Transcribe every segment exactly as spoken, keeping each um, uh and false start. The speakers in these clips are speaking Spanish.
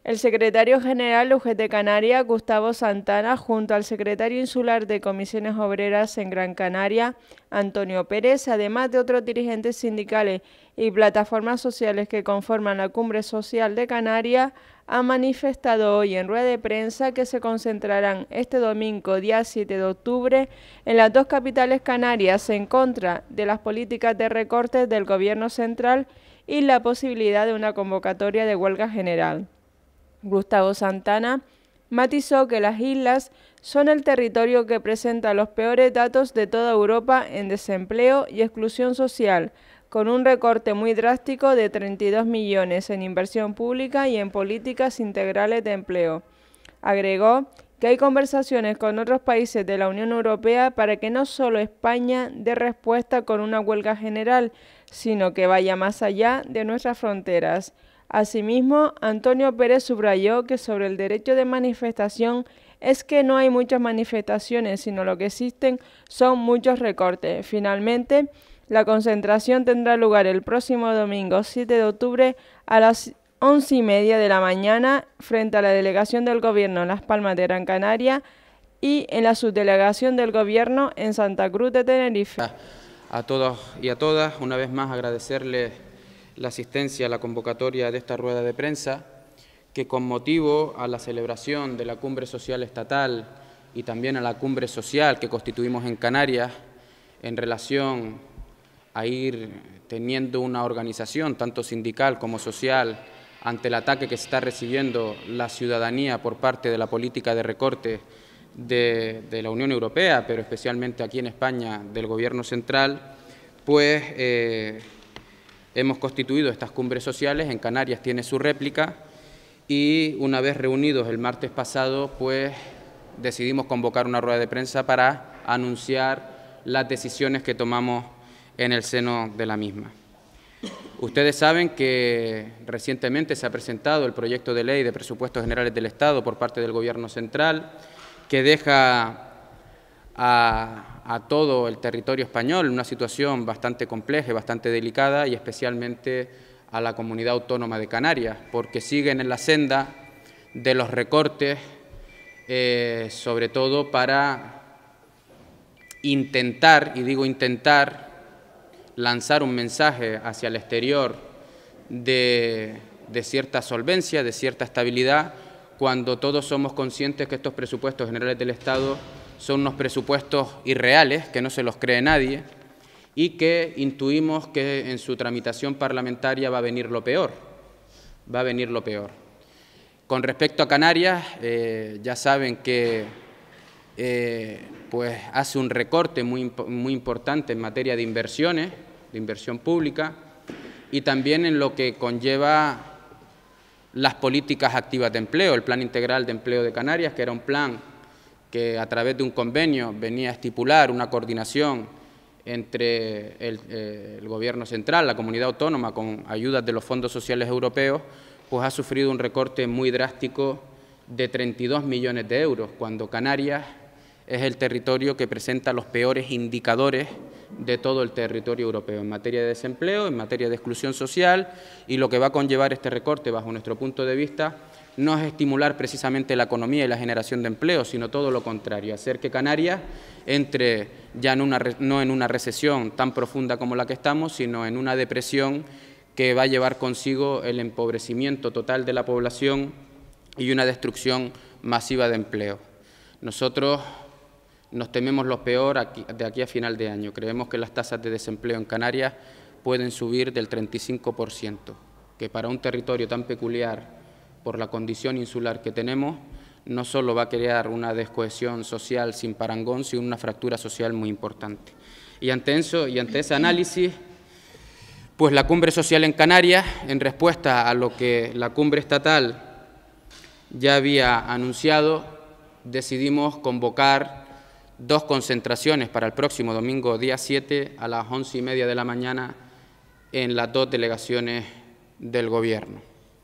El secretario general U G T Canarias, Gustavo Santana, junto al secretario insular de Comisiones Obreras en Gran Canaria, Antonio Pérez, además de otros dirigentes sindicales y plataformas sociales que conforman la Cumbre Social de Canarias, han manifestado hoy en rueda de prensa que se concentrarán este domingo, día siete de octubre, en las dos capitales canarias en contra de las políticas de recortes del Gobierno central y la posibilidad de una convocatoria de huelga general. Gustavo Santana matizó que las islas son el territorio que presenta los peores datos de toda Europa en desempleo y exclusión social, con un recorte muy drástico de treinta y dos millones en inversión pública y en políticas integrales de empleo. Agregó que hay conversaciones con otros países de la Unión Europea para que no solo España dé respuesta con una huelga general, sino que vaya más allá de nuestras fronteras. Asimismo, Antonio Pérez subrayó que sobre el derecho de manifestación es que no hay muchas manifestaciones, sino lo que existen son muchos recortes. Finalmente, la concentración tendrá lugar el próximo domingo siete de octubre a las once y media de la mañana frente a la delegación del Gobierno en Las Palmas de Gran Canaria y en la subdelegación del Gobierno en Santa Cruz de Tenerife. A todos y a todas, una vez más agradecerles la asistencia a la convocatoria de esta rueda de prensa, que con motivo a la celebración de la Cumbre Social Estatal y también a la Cumbre Social que constituimos en Canarias, en relación a ir teniendo una organización, tanto sindical como social, ante el ataque que se está recibiendo la ciudadanía por parte de la política de recorte de, de la Unión Europea, pero especialmente aquí en España del Gobierno central, pues eh, hemos constituido estas cumbres sociales. En Canarias tiene su réplica y una vez reunidos el martes pasado, pues decidimos convocar una rueda de prensa para anunciar las decisiones que tomamos en el seno de la misma. Ustedes saben que recientemente se ha presentado el proyecto de ley de presupuestos generales del Estado por parte del Gobierno central, que deja a, a todo el territorio español en una situación bastante compleja y bastante delicada, y especialmente a la comunidad autónoma de Canarias, porque siguen en la senda de los recortes, eh, sobre todo para intentar, y digo intentar, lanzar un mensaje hacia el exterior de, de cierta solvencia, de cierta estabilidad, cuando todos somos conscientes que estos presupuestos generales del Estado son unos presupuestos irreales, que no se los cree nadie, y que intuimos que en su tramitación parlamentaria va a venir lo peor, va a venir lo peor. Con respecto a Canarias, eh, ya saben que eh, pues hace un recorte muy, muy importante en materia de inversiones, de inversión pública, y también en lo que conlleva las políticas activas de empleo, el Plan Integral de Empleo de Canarias, que era un plan que a través de un convenio venía a estipular una coordinación entre el, eh, el Gobierno central, la comunidad autónoma, con ayudas de los fondos sociales europeos, pues ha sufrido un recorte muy drástico de treinta y dos millones de euros, cuando Canarias es el territorio que presenta los peores indicadores de todo el territorio europeo en materia de desempleo, en materia de exclusión social, y lo que va a conllevar este recorte, bajo nuestro punto de vista, no es estimular precisamente la economía y la generación de empleo, sino todo lo contrario, hacer que Canarias entre ya en una, no en una recesión tan profunda como la que estamos, sino en una depresión que va a llevar consigo el empobrecimiento total de la población y una destrucción masiva de empleo. Nosotros nos tememos lo peor aquí, de aquí a final de año. Creemos que las tasas de desempleo en Canarias pueden subir del treinta y cinco por ciento, que para un territorio tan peculiar, por la condición insular que tenemos, no solo va a crear una descohesión social sin parangón, sino una fractura social muy importante. Y ante eso, y ante ese análisis, pues la Cumbre Social en Canarias, en respuesta a lo que la Cumbre Estatal ya había anunciado, decidimos convocar dos concentraciones para el próximo domingo, día siete, a las once y media de la mañana, en las dos delegaciones del Gobierno.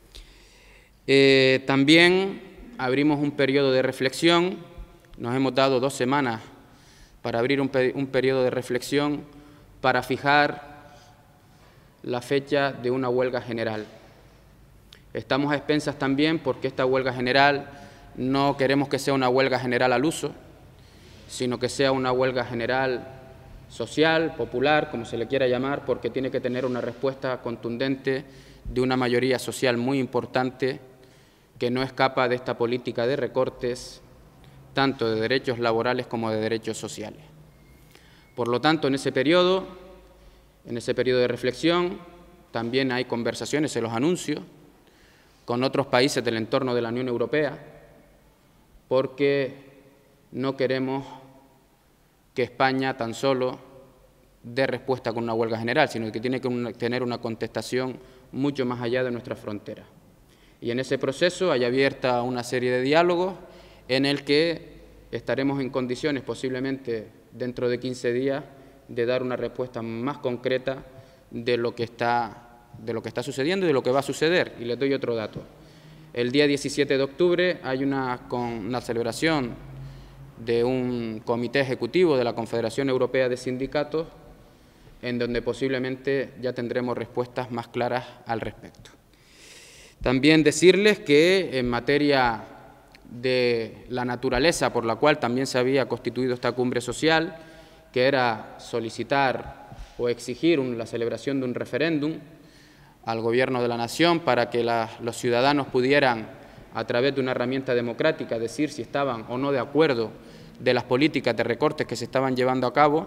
Eh, también abrimos un periodo de reflexión, nos hemos dado dos semanas para abrir un, un periodo de reflexión para fijar la fecha de una huelga general. Estamos a expensas también porque esta huelga general no queremos que sea una huelga general al uso, sino que sea una huelga general social, popular, como se le quiera llamar, porque tiene que tener una respuesta contundente de una mayoría social muy importante que no escapa de esta política de recortes, tanto de derechos laborales como de derechos sociales. Por lo tanto, en ese periodo, en ese periodo de reflexión, también hay conversaciones, se los anuncio, con otros países del entorno de la Unión Europea, porque no queremos que España tan solo dé respuesta con una huelga general, sino que tiene que tener una contestación mucho más allá de nuestras fronteras. Y en ese proceso hay abierta una serie de diálogos en el que estaremos en condiciones, posiblemente dentro de quince días, de dar una respuesta más concreta de lo que está, de lo que está sucediendo y de lo que va a suceder. Y les doy otro dato. El día diecisiete de octubre hay una, con, una celebración de un comité ejecutivo de la Confederación Europea de Sindicatos, en donde posiblemente ya tendremos respuestas más claras al respecto. También decirles que en materia de la naturaleza por la cual también se había constituido esta cumbre social, que era solicitar o exigir un, la celebración de un referéndum al Gobierno de la Nación para que la, los ciudadanos pudieran, a través de una herramienta democrática, decir si estaban o no de acuerdo de las políticas de recortes que se estaban llevando a cabo,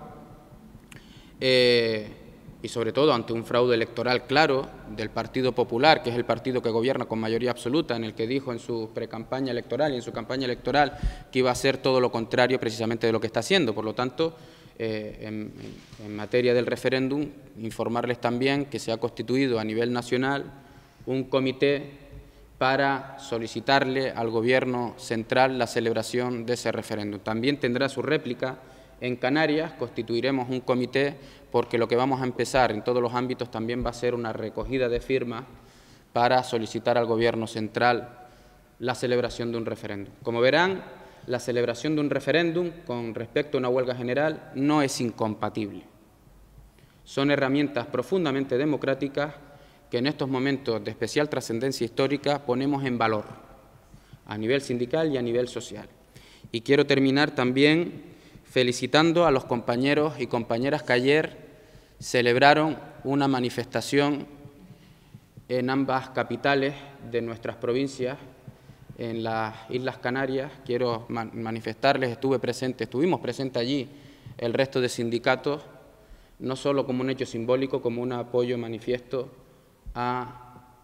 eh, y sobre todo ante un fraude electoral claro del Partido Popular, que es el partido que gobierna con mayoría absoluta, en el que dijo en su precampaña electoral y en su campaña electoral que iba a hacer todo lo contrario precisamente de lo que está haciendo. Por lo tanto, eh, en, en materia del referéndum, informarles también que se ha constituido a nivel nacional un comité para solicitarle al Gobierno central la celebración de ese referéndum. También tendrá su réplica en Canarias, constituiremos un comité porque lo que vamos a empezar en todos los ámbitos también va a ser una recogida de firmas para solicitar al Gobierno central la celebración de un referéndum. Como verán, la celebración de un referéndum con respecto a una huelga general no es incompatible. Son herramientas profundamente democráticas que en estos momentos de especial trascendencia histórica ponemos en valor a nivel sindical y a nivel social. Y quiero terminar también felicitando a los compañeros y compañeras que ayer celebraron una manifestación en ambas capitales de nuestras provincias, en las Islas Canarias. Quiero manifestarles, estuve presente, estuvimos presentes allí el resto de sindicatos, no solo como un hecho simbólico, como un apoyo manifiesto a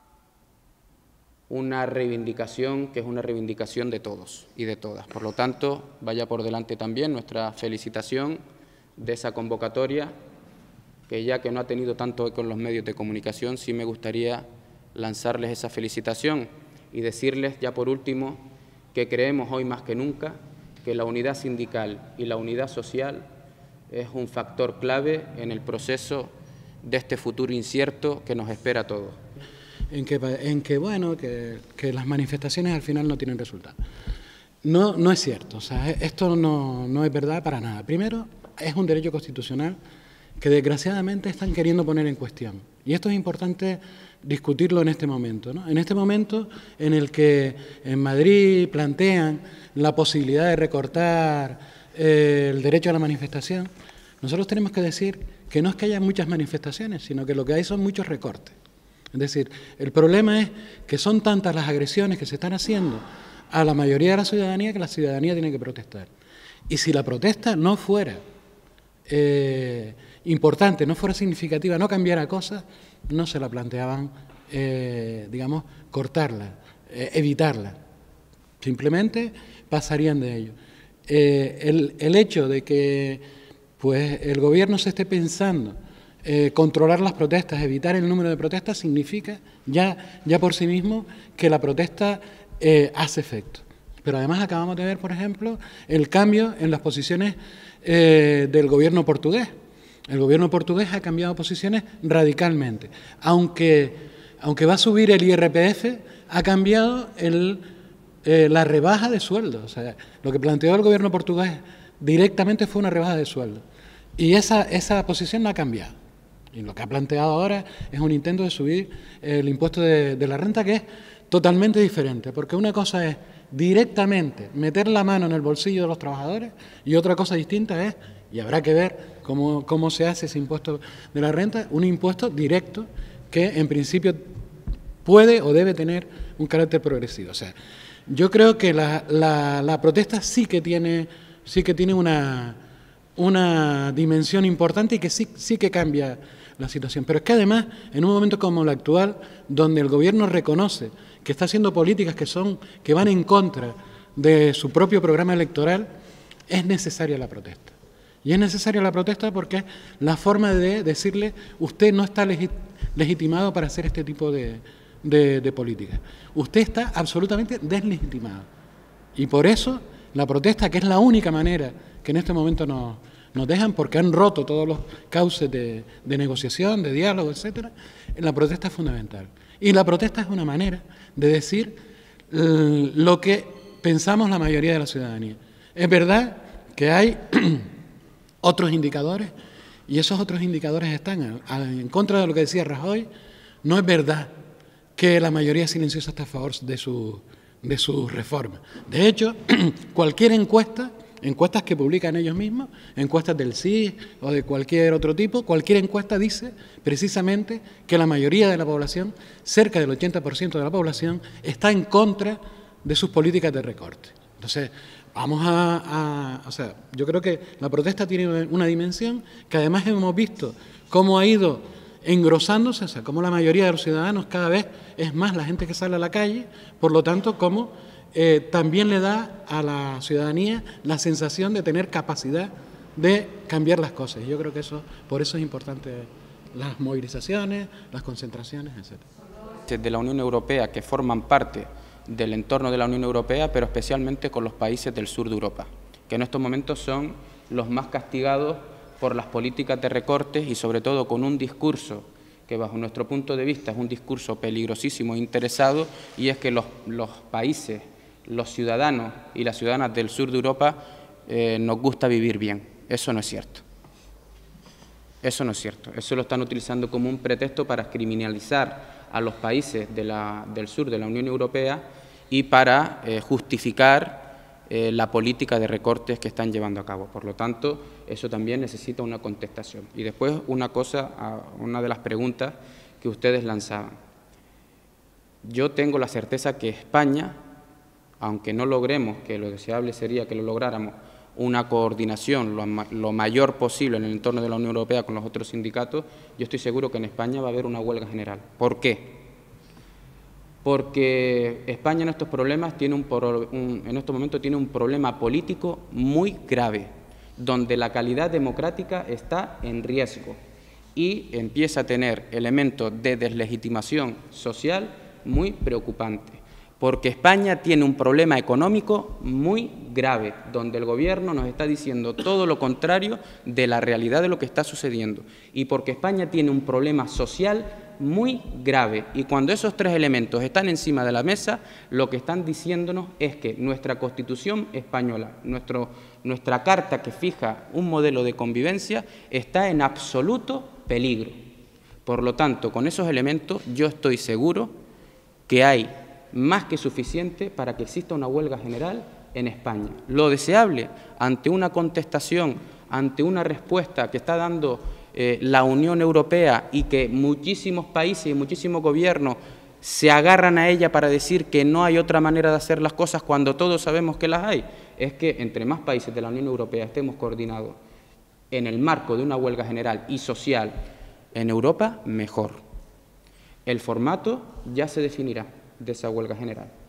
una reivindicación que es una reivindicación de todos y de todas. Por lo tanto, vaya por delante también nuestra felicitación de esa convocatoria, que ya que no ha tenido tanto eco en los medios de comunicación, sí me gustaría lanzarles esa felicitación y decirles ya por último que creemos hoy más que nunca que la unidad sindical y la unidad social es un factor clave en el proceso de este futuro incierto que nos espera a todos. En que, en que bueno, que, que las manifestaciones al final no tienen resultado. No, no es cierto, o sea, esto no, no es verdad para nada. Primero, es un derecho constitucional que desgraciadamente están queriendo poner en cuestión. Y esto es importante discutirlo en este momento, ¿no? En este momento en el que en Madrid plantean la posibilidad de recortar eh, el derecho a la manifestación, nosotros tenemos que decir que no es que haya muchas manifestaciones, sino que lo que hay son muchos recortes. Es decir, el problema es que son tantas las agresiones que se están haciendo a la mayoría de la ciudadanía que la ciudadanía tiene que protestar. Y si la protesta no fuera eh, importante, no fuera significativa, no cambiara cosas, no se la planteaban, eh, digamos, cortarla, eh, evitarla. Simplemente pasarían de ello. Eh, el, el hecho de que pues, el Gobierno se esté pensando Eh, controlar las protestas, evitar el número de protestas, significa ya, ya por sí mismo que la protesta eh, hace efecto. Pero además acabamos de ver, por ejemplo, el cambio en las posiciones eh, del gobierno portugués. El gobierno portugués ha cambiado posiciones radicalmente. Aunque, aunque va a subir el I R P F, ha cambiado el, eh, la rebaja de sueldos. O sea, lo que planteó el gobierno portugués directamente fue una rebaja de sueldo. Y esa, esa posición no ha cambiado. Y lo que ha planteado ahora es un intento de subir el impuesto de, de la renta, que es totalmente diferente, porque una cosa es directamente meter la mano en el bolsillo de los trabajadores y otra cosa distinta es, y habrá que ver cómo, cómo se hace ese impuesto de la renta, un impuesto directo que en principio puede o debe tener un carácter progresivo. O sea, yo creo que la, la, la protesta sí que tiene, sí que tiene una, una dimensión importante y que sí, sí que cambia la situación. Pero es que además, en un momento como el actual, donde el gobierno reconoce que está haciendo políticas que son, que van en contra de su propio programa electoral, es necesaria la protesta. Y es necesaria la protesta porque es la forma de decirle, usted no está legit, legitimado para hacer este tipo de, de, de políticas. Usted está absolutamente deslegitimado. Y por eso la protesta, que es la única manera que en este momento nos, nos dejan, porque han roto todos los cauces de, de negociación, de diálogo, etcétera, la protesta es fundamental. Y la protesta es una manera de decir eh, lo que pensamos la mayoría de la ciudadanía. Es verdad que hay otros indicadores, y esos otros indicadores están a, a, en contra de lo que decía Rajoy. No es verdad que la mayoría silenciosa está a favor de su, de su reforma. De hecho, cualquier encuesta, encuestas que publican ellos mismos, encuestas del C I S o de cualquier otro tipo, cualquier encuesta dice precisamente que la mayoría de la población, cerca del ochenta por ciento de la población, está en contra de sus políticas de recorte. Entonces, vamos a, a, o sea, yo creo que la protesta tiene una dimensión que además hemos visto cómo ha ido engrosándose, o sea, cómo la mayoría de los ciudadanos cada vez es más la gente que sale a la calle, por lo tanto, cómo eh, también le da a la ciudadanía la sensación de tener capacidad de cambiar las cosas. Y yo creo que eso, por eso es importante las movilizaciones, las concentraciones, etcétera. De la Unión Europea que forman parte del entorno de la Unión Europea, pero especialmente con los países del sur de Europa, que en estos momentos son los más castigados por las políticas de recortes y sobre todo con un discurso que bajo nuestro punto de vista es un discurso peligrosísimo e interesado, y es que los, los países, los ciudadanos y las ciudadanas del sur de Europa eh, nos gusta vivir bien. Eso no es cierto. Eso no es cierto. Eso lo están utilizando como un pretexto para criminalizar a los países de la, del sur de la Unión Europea y para eh, justificar eh, la política de recortes que están llevando a cabo. Por lo tanto, eso también necesita una contestación. Y después una cosa, una de las preguntas que ustedes lanzaban. Yo tengo la certeza que España, aunque no logremos, que lo deseable sería que lo lográramos, una coordinación lo, lo mayor posible en el entorno de la Unión Europea con los otros sindicatos, yo estoy seguro que en España va a haber una huelga general. ¿Por qué? Porque España en estos problemas tiene un, un, en estos momentos tiene un problema político muy grave, donde la calidad democrática está en riesgo y empieza a tener elementos de deslegitimación social muy preocupante. Porque España tiene un problema económico muy grave, donde el gobierno nos está diciendo todo lo contrario de la realidad de lo que está sucediendo. Y porque España tiene un problema social muy grave. Y cuando esos tres elementos están encima de la mesa, lo que están diciéndonos es que nuestra Constitución española, nuestro, nuestra carta que fija un modelo de convivencia, está en absoluto peligro. Por lo tanto, con esos elementos yo estoy seguro que hay más que suficiente para que exista una huelga general en España. Lo deseable, ante una contestación, ante una respuesta que está dando eh, la Unión Europea y que muchísimos países y muchísimos gobiernos se agarran a ella para decir que no hay otra manera de hacer las cosas cuando todos sabemos que las hay, es que entre más países de la Unión Europea estemos coordinados en el marco de una huelga general y social en Europa, mejor. El formato ya se definirá de esa huelga general.